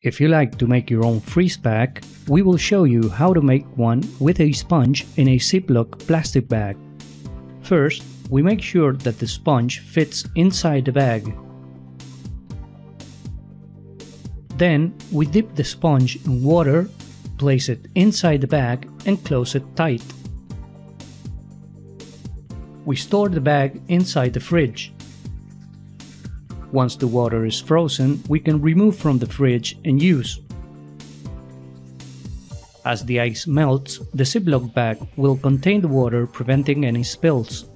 If you like to make your own freeze pack, we will show you how to make one with a sponge in a Ziploc plastic bag. First, we make sure that the sponge fits inside the bag. Then, we dip the sponge in water, place it inside the bag and close it tight. We store the bag inside the fridge. Once the water is frozen, we can remove from the fridge and use. As the ice melts, the Ziploc bag will contain the water, preventing any spills.